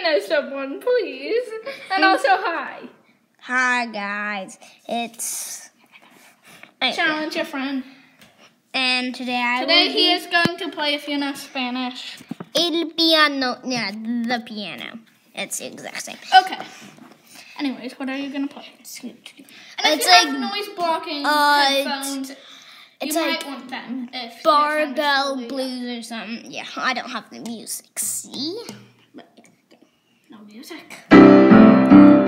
know someone, please. And also, hi. Hi, guys. It's... Challenge a friend. And today he is going to play, if you know Spanish. El piano. Yeah, the piano. It's the exact same. Okay. Anyways, what are you going to play? And if it's you have noise blocking headphones, it's you like might want them. If Barbell blues or something. Yeah, I don't have the music. See? But, no music.